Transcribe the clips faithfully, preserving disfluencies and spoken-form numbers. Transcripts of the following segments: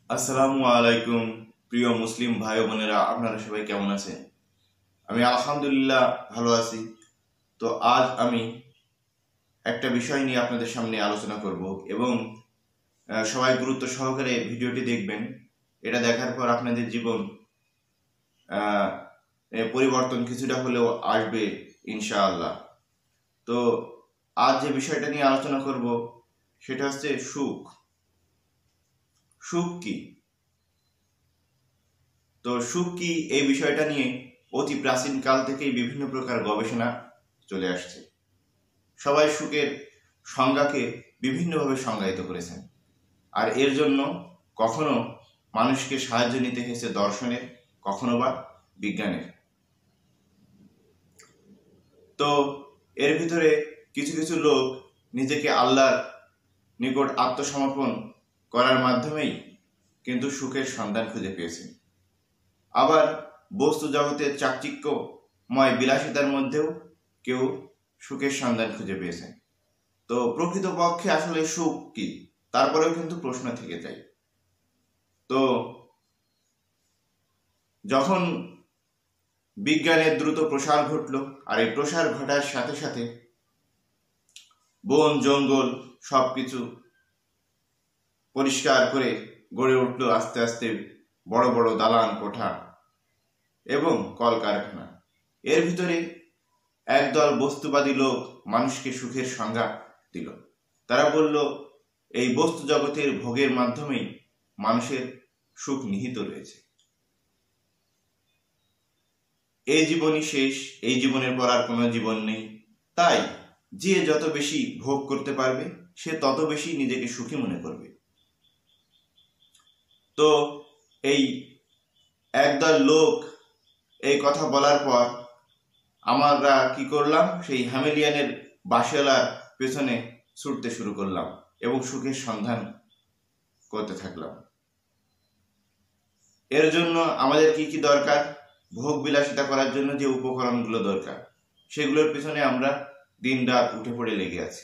আসসালামু আলাইকুম প্রিয় মুসলিম ভাই বোনেরা, আপনারা সবাই কেমন আছেন? আমি আলহামদুলিল্লাহ ভালো আছি। তো আজ আমি একটা বিষয় নিয়ে আপনাদের সামনে আলোচনা করব এবং সবাই গুরুত্ব সহকারে ভিডিওটি দেখবেন। এটা দেখার পর আপনাদের জীবন পরিবর্তন কিছুটা হলেও আসবে ইনশাআল্লাহ। তো আজ যে বিষয়টা নিয়ে আলোচনা করব সেটা হচ্ছে সুখ। সুখ কি? তো সুখ কি, এই বিষয়টা নিয়ে অতি প্রাচীন কাল থেকেই বিভিন্ন প্রকার গবেষণা চলে আসছে। সবাই সুখের সংজ্ঞাকে বিভিন্নভাবে সংজ্ঞায়িত করেছেন, আর এর জন্য কখনো মানুষকে সাহায্য নিতে হয়েছে দর্শনের, কখনো বা বিজ্ঞানের। তো এর ভিতরে কিছু কিছু লোক নিজেকে আল্লাহর নিকট আত্মসমর্পণ করার মাধ্যমেই কিন্তু সুখের সন্ধান খুঁজে পেয়েছেন। আবার বস্তু জগতের চাকচিক্যময় বিলাসিতার মধ্যেও কেউ সুখের সন্ধান খুঁজে পেয়েছেন। তো প্রকৃতপক্ষে আসলে সুখ কি, তারপরেও কিন্তু প্রশ্ন থেকে যায়। তো যখন বিজ্ঞানের দ্রুত প্রসার ঘটল, আর এই প্রসার ঘটার সাথে সাথে বন জঙ্গল সবকিছু পরিষ্কার করে গড়ে উঠল আস্তে আস্তে বড় বড় দালান কোঠা এবং কলকারখানা। এর ভিতরে একদল বস্তুবাদী লোক মানুষকে সুখের সংজ্ঞা দিল। তারা বলল, এই বস্তু জগতের ভোগের মাধ্যমেই মানুষের সুখ নিহিত রয়েছে। এই জীবনই শেষ, এই জীবনের পর আর কোনো জীবন নেই। তাই যে যত বেশি ভোগ করতে পারবে সে তত বেশি নিজেকে সুখী মনে করবে। তো এই একদল লোক এই কথা বলার পর আমরা কি করলাম, সেই হ্যামেলিয়ানের বাসেলার পেছনে ছুটতে শুরু করলাম এবং সুখের সন্ধান করতে থাকলাম। এর জন্য আমাদের কি কি দরকার? ভোগ বিলাসিতা করার জন্য যে উপকরণগুলো দরকার, সেগুলোর পেছনে আমরা দিন রাত উঠে পড়ে লেগে আছি।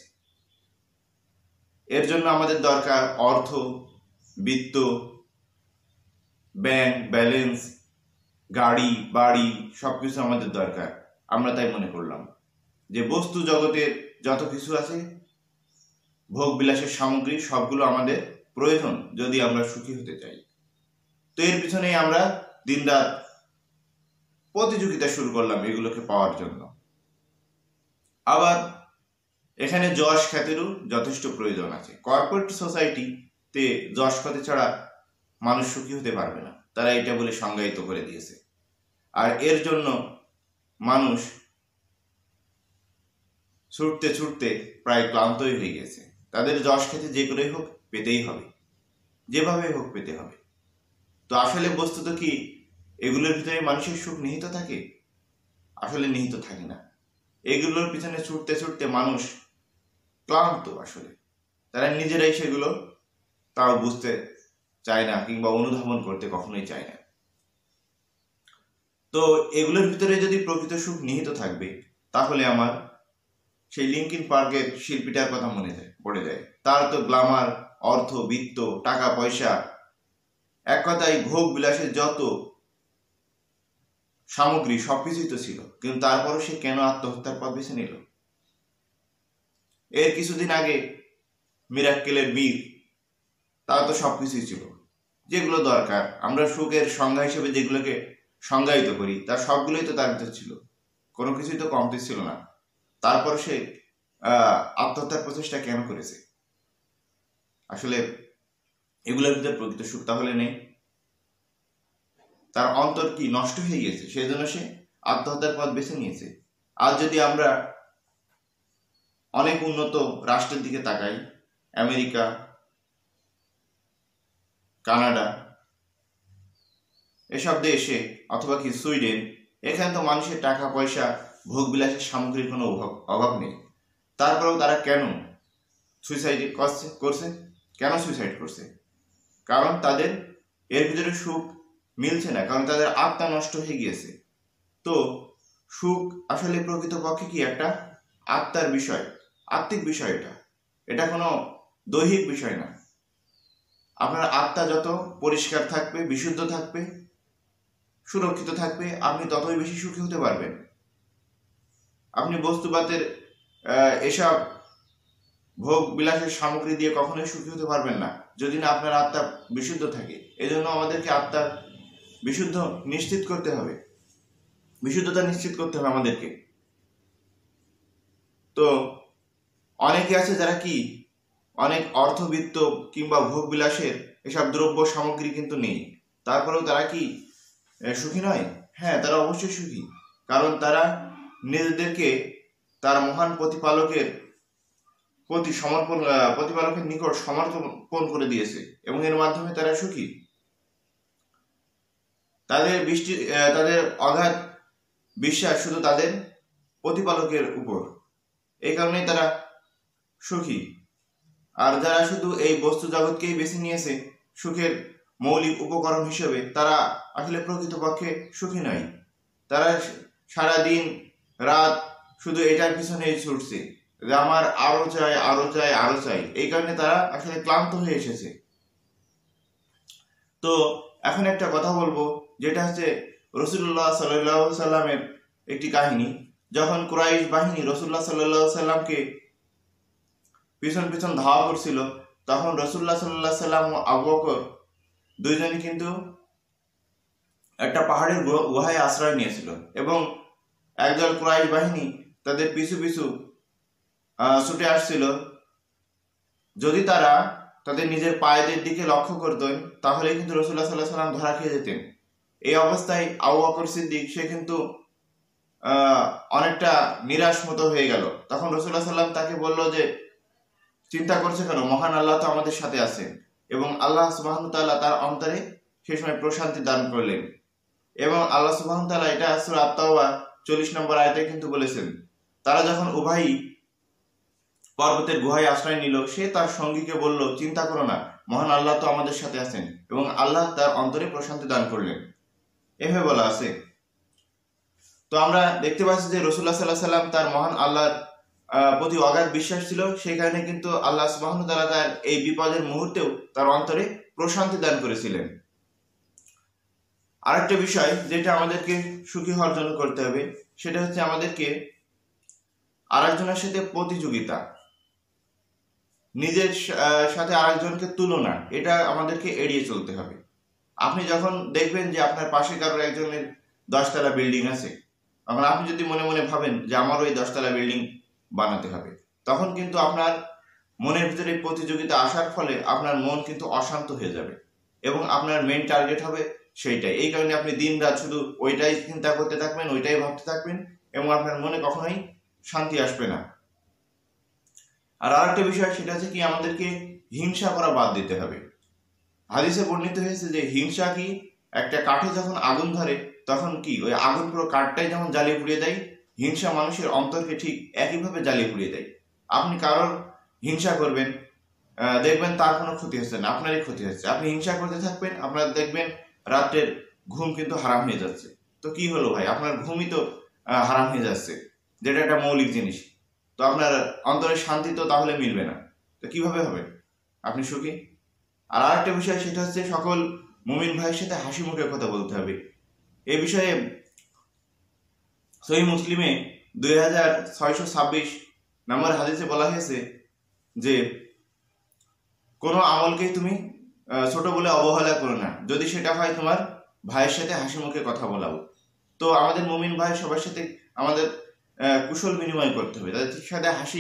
এর জন্য আমাদের দরকার অর্থ, বিত্ত, ব্যাংক ব্যালেন্স, গাড়ি বাড়ি, সবকিছু আমাদের দরকার। আমরা তাই মনে করলাম যে বস্তু জগতের যত কিছু আছে, ভোগ বিলাসের সামগ্রী, সবগুলো আমাদের প্রয়োজন যদি আমরা সুখী হতে চাই। তো এর পিছনেই আমরা দিনরাত প্রতিযোগিতা শুরু করলাম এগুলোকে পাওয়ার জন্য। আবার এখানে যশ খ্যাতিরও যথেষ্ট প্রয়োজন আছে। কর্পোরেট সোসাইটিতে যশ খ্যাতি ছাড়া মানুষ সুখী হতে পারবে না, তারা এটা বলে সংজ্ঞায়িত করে দিয়েছে। আর এর জন্য মানুষ ছুটতে ছুটতে প্রায় ক্লান্তই হয়ে গেছে। তাদের যশ খ্যাতি যে করেই হোক পেতেই হবে, যেভাবে হোক পেতে হবে। তো আসলে বস্তুত কি এগুলোর ভিতরে মানুষের সুখ নিহিত থাকে? আসলে নিহিত থাকে না। এগুলোর পিছনে ছুটতে ছুটতে মানুষ ক্লান্ত। আসলে তারা নিজেরাই সেগুলো তাও বুঝতে চায় না, কিংবা অনুধাবন করতে কখনোই চায় না। তো এগুলোর ভিতরে যদি প্রকৃত সুখ নিহিত থাকবে, তাহলে আমার সেই লিঙ্কিন পার্কের শিল্পীটার কথা মনে যায় পড়ে যায়। তার তো গ্ল্যামার, অর্থ, বিত্ত, টাকা পয়সা, এক কথায় ভোগ বিলাসের যত সামগ্রী সবকিছুই তো ছিল, কিন্তু তারপরও সে কেন আত্মহত্যার পথ বেছে নিল? এর কিছুদিন আগে মিরাক্কেলের বীর, তার তো সবকিছুই ছিল, যেগুলো দরকার আমরা সুখের সংজ্ঞা হিসেবে যেগুলোকে সংজ্ঞায়িত করি, তার সবগুলোই তো তার ভিতর ছিল, কোনো কিছুই তো কমতি ছিল না। তারপর সে আহ আত্মহত্যার প্রচেষ্টা কেন করেছে? আসলে এগুলোর ভিতরে প্রকৃত সুখ তাহলে নেই। তার অন্তর কি নষ্ট হয়ে গেছে, সেই জন্য সে আত্মহত্যার পথ বেছে নিয়েছে। আজ যদি আমরা অনেক উন্নত রাষ্ট্রের দিকে তাকাই, আমেরিকা, কানাডা, এসব দেশে, অথবা কি সুইডেন, এখানে তো মানুষের টাকা পয়সা, ভোগ বিলাসের সামগ্রীর কোনো অভাব অভাব নেই। তারপরেও তারা কেন সুইসাইড করছে? কেন সুইসাইড করছে? কারণ তাদের এর ভিতরে সুখ মিলছে না, কারণ তাদের আত্মা নষ্ট হয়ে গিয়েছে। তো সুখ আসলে প্রকৃতপক্ষে কি একটা আত্মার বিষয়, আত্মিক বিষয়। এটা এটা কোনো দৈহিক বিষয় না। আপনার আত্মা যত পরিষ্কার থাকবে, বিশুদ্ধ থাকবে, সুরক্ষিত থাকবে, আপনি ততই বেশি সুখী হতে পারবেন। আপনি বস্তুবাদের এসব ভোগ বিলাসের সামগ্রী দিয়ে কখনোই সুখী হতে পারবেন না যদি না আপনার আত্মা বিশুদ্ধ থাকে। এজন্য আমাদেরকে আত্মার বিশুদ্ধ নিশ্চিত করতে হবে, বিশুদ্ধতা নিশ্চিত করতে হবে আমাদেরকে। তো অনেকে আছে যারা কি অনেক অর্থবিত্ত কিংবা ভোগ বিলাসের এসব দ্রব্য সামগ্রী কিন্তু নেই, তারপরেও তারা কি সুখী নয়? হ্যাঁ, তারা অবশ্যই সুখী, কারণ তারা নিজেদেরকে তার মহান প্রতিপালকের প্রতি সমর্পণ প্রতিপালকের নিকট সমর্পণ করে দিয়েছে এবং এর মাধ্যমে তারা সুখী। তাদের বৃষ্টি তাদের অগাধ বিশ্বাস শুধু তাদের প্রতিপালকের উপর, এই কারণেই তারা সুখী। আর যারা শুধু এই বস্তু জগৎকেই বেছে নিয়েছে সুখের মৌলিক উপকরণ হিসেবে, তারা আসলে প্রকৃতপক্ষে সুখী নয়। তারা সারা দিন রাত শুধু এটার পিছনেই ছুটছে যে আমার আরো চাই আরো চাই আরো চাই, এই কারণে তারা আসলে ক্লান্ত হয়ে এসেছে। তো এখন একটা কথা বলবো, যেটা হচ্ছে রাসূলুল্লাহ সাল্লাল্লাহু আলাইহি সাল্লামের একটি কাহিনী। যখন কুরাইশ বাহিনী রাসূলুল্লাহ সাল্লাল্লাহু আলাইহি সাল্লামকে পিছন পিছন ধাওয়া করছিল, তখন রাসূলুল্লাহ সাল্লাল্লাহু আলাইহি সাল্লাম ও আবু বকর দুইজনই কিন্তু একটা পাহাড়ের গুহায় আশ্রয় নিয়েছিল এবং একদল কুরাইশ বাহিনী তাদের পিছু পিছু ছুটে আসছিল। যদি তারা তাদের নিজের পায়েদের দিকে লক্ষ্য করতেন তাহলে কিন্তু রাসূলুল্লাহ সাল্লাল্লাহু আলাইহি সাল্লাম ধরা খেয়ে যেতেন। এই অবস্থায় আবু বকর সিদ্দিক সে কিন্তু অনেকটা নিরাশ মতো হয়ে গেল। তখন রাসূলুল্লাহ সাল্লাল্লাহু আলাইহি সাল্লাম তাকে বলল যে চিন্তা করছে কেন, মহান আল্লাহ তো আমাদের সাথে আছেন। এবং আল্লাহ সুবহানাহু ওয়া তাআলা তার অন্তরে সেই সময় প্রশান্তি দান করলেন। এবং আল্লাহ সুবহানাহু ওয়া তাআলা এটা সূরা আত-তাওবা চল্লিশ নম্বর আয়াতে কিন্তু বলেছেন, তারা যখন উভয়ই পর্বতের গুহায় আশ্রয় নিল, সে তার সঙ্গীকে বলল চিন্তা করো না, মহান আল্লাহ তো আমাদের সাথে আছেন। এবং আল্লাহ তার অন্তরে প্রশান্তি দান করলেন, এভাবে বলা আছে। তো আমরা দেখতে পাচ্ছি যে রাসূলুল্লাহ সাল্লাল্লাহু আলাইহি সাল্লাম তার মহান আল্লাহর প্রতি অগাধ বিশ্বাস ছিল, সেই কারণে কিন্তু আল্লাহ সুবহানাহু ওয়া তাআলা তার এই বিপদের মুহূর্তেও তার অন্তরে প্রশান্তি দান করেছিলেন। আরেকটা বিষয় যেটা আমাদেরকে সুখী হওয়ার জন্য করতে হবে, সেটা হচ্ছে আমাদেরকে আরেকজনের সাথে প্রতিযোগিতা, নিজের সাথে আরেকজনকে তুলনা, এটা আমাদেরকে এড়িয়ে চলতে হবে। আপনি যখন দেখবেন যে আপনার পাশে কারোর একজনের দশতলা বিল্ডিং আছে, তখন আপনি যদি মনে মনে ভাবেন যে আমারও ওই দশতলা বিল্ডিং বানাতে হবে, তখন কিন্তু আপনার মনের ভিতরে প্রতিযোগিতা আসার ফলে আপনার মন কিন্তু অশান্ত হয়ে যাবে এবং আপনার মেইন টার্গেট হবে সেইটাই। এই কারণে আপনি দিন রাত শুধু ওইটাই চিন্তা করতে থাকবেন, ওইটাই ভাবতে থাকবেন এবং আপনার মনে কখনোই শান্তি আসবে না। আর আরেকটা বিষয়, সেটা হচ্ছে কি আমাদেরকে হিংসা করা বাদ দিতে হবে। হাদিসে বর্ণিত হয়েছে যে হিংসা কি, একটা কাঠে যখন আগুন ধরে তখন কি ওই আগুন পুরো কাঠটাই যেমন জ্বালিয়ে পুড়িয়ে দেয়, হিংসা মানুষের অন্তরকে ঠিক একইভাবে জ্বালিয়ে পুড়িয়ে দেয়। আপনি কারোর হিংসা করবেন, দেখবেন তার কোনো ক্ষতি হচ্ছে না, আপনারই ক্ষতি হচ্ছে। আপনি হিংসা করতে থাকবেন, আপনার দেখবেন রাতের ঘুম কিন্তু হারাম হয়ে যাচ্ছে। তো কি হলো ভাই, আপনার ঘুমই তো হারাম হয়ে যাচ্ছে, যেটা একটা মৌলিক জিনিস। তো আপনার অন্তরের শান্তি তো তাহলে মিলবে না, তো কিভাবে হবে আপনি সুখী? আর আরেকটা বিষয়, সেটা হচ্ছে সকল মুমিন ভাইয়ের সাথে হাসি মুখে কথা বলতে হবে। এই বিষয়ে সহিহ মুসলিমে দুই হাজার ছয়শো ছাব্বিশ নম্বর হাদিসে বলা হয়েছে যে কোনো আমলকেই তুমি ছোট বলে অবহেলা করো না, যদি সেটা হয় তোমার ভাইয়ের সাথে হাসি মুখে কথা বলাও। তো আমাদের মুমিন ভাই সবার সাথে আমাদের কুশল বিনিময় করতে হবে, তাদের সাথে হাসি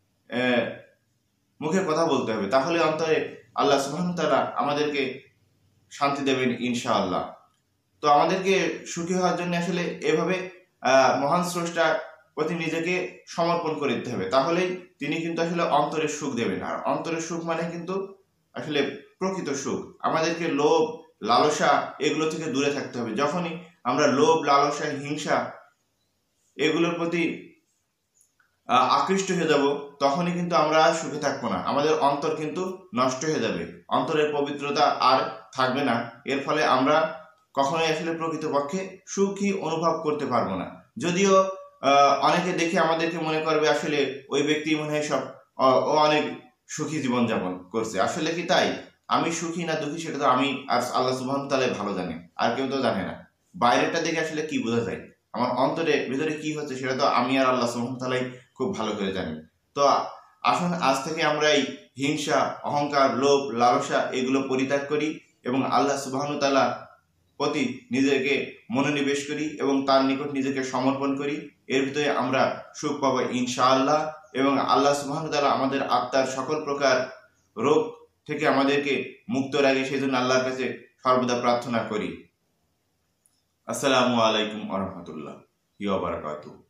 মুখে কথা বলতে হবে, তাহলে অন্তরে আল্লাহ সুবহানাহু ওয়া তাআলা আমাদেরকে শান্তি দেবেন ইনশাআল্লাহ। তো আমাদেরকে সুখী হওয়ার জন্য আসলে এভাবে মহান স্রষ্টার প্রতি নিজেকে সমর্পণ করে দিতে হবে, তাহলেই তিনি কিন্তু আসলে অন্তরের সুখ দেবেন। আর অন্তরের সুখ মানে কিন্তু আসলে প্রকৃত সুখ। আমাদেরকে লোভ, লালসা এগুলো থেকে দূরে থাকতে হবে। যখনই আমরা লোভ, লালসা, হিংসা এগুলোর প্রতি আকৃষ্ট হয়ে যাব, তখনই কিন্তু আমরা আর সুখে থাকবো না, আমাদের অন্তর কিন্তু নষ্ট হয়ে যাবে, অন্তরের পবিত্রতা আর থাকবে না। এর ফলে আমরা কখনোই আসলে প্রকৃতপক্ষে সুখী অনুভব করতে পারবো না। যদিও অনেকে দেখে আমাদেরকে মনে করবে আসলে ওই ব্যক্তি মনে হয় সব ও অনেক সুখী জীবনযাপন করছে, আসলে কি তাই? আমি সুখী না দুঃখী সেটা তো আমি আর আল্লাহ সুবহানাহু ওয়া তাআলা ভালো জানে, আর কেউ তো জানে না। বাইরেটা দেখে আসলে কি বোঝা যায়, আমার অন্তরে ভিতরে কি হচ্ছে সেটা তো আমি আর আল্লাহ সুবহানাহু ওয়া তাআলাই খুব ভালো করে জানি। তো আসুন আজ থেকে আমরা এই হিংসা, অহংকার, লোভ, লালসা এগুলো পরিত্যাগ করি এবং আল্লাহ সুবহানাহু ওয়া তাআলা প্রতি নিজেকে মনোনিবেশ করি এবং তার নিকট নিজেকে সমর্পণ করি। এর ভিতরে আমরা সুখ পাবো ইনশাআল্লাহ, এবং আল্লাহ সুবহানাহু ওয়া তাআলা আমাদের আত্মার সকল প্রকার রোগ থেকে আমাদেরকে মুক্ত রাখে, সেই জন্য আল্লাহর কাছে সর্বদা প্রার্থনা করি। আসসালামু আলাইকুম ওয়া রাহমাতুল্লাহি ওয়া বারাকাতুহু।